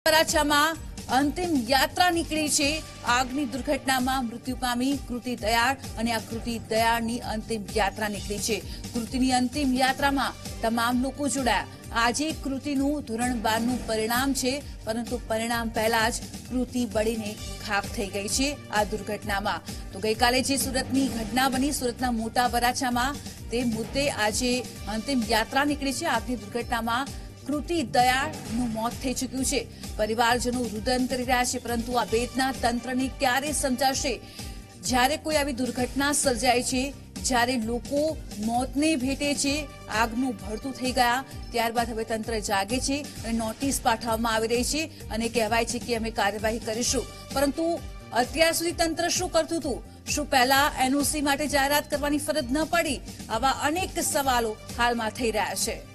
વરાછામાં અંતિમ યાત્રા નીકળી છે। આગની દુર્ઘટનામાં મૃત્યુ પામી કૃતિ દયાળ અને આ કૃતિ દયાળની અંતિમ યાત્રા નીકળી છે। કૃતિની અંતિમ યાત્રામાં તમામ લોકો જોડાયા। આજે કૃતિનું ધોરણ 12 નું પરિણામ છે, પરંતુ પરિણામ પહેલા જ કૃતિ બળીને ખાખ થઈ ગઈ છે આ દુર્ઘટનામાં। તો ગઈકાલે જે સુરતની ઘટના બની, સુરતના મોટા વરાછામાં, તે મુદ્દે આજે અંતિમ યાત્રા નીકળી છે। આગની દુર્ઘટનામાં કૃતિ દયાળનું મોત થઈ ચૂક્યું છે। પરિવારજનો રુદન કરી રહ્યા છે, પરંતુ આ વેદના તંત્રને ક્યારે સમજાશે? જ્યારે કોઈ આવી દુર્ઘટના સર્જાય છે, જ્યારે લોકો મોતને ભેટે છે, આગનું ભડતું થઈ ગયા, ત્યારબાદ હવે તંત્ર જાગે છે અને નોટિસ પાઠવવામાં આવી રહી છે અને કહેવાય છે કે અમે કાર્યવાહી કરીશું। પરંતુ અત્યાર સુધી તંત્ર શું કરતું હતું? શું પહેલા એનઓસી માટે જાહેરાત કરવાની ફરજ ન પડી? આવા અનેક સવાલો હાલમાં થઈ રહ્યા છે।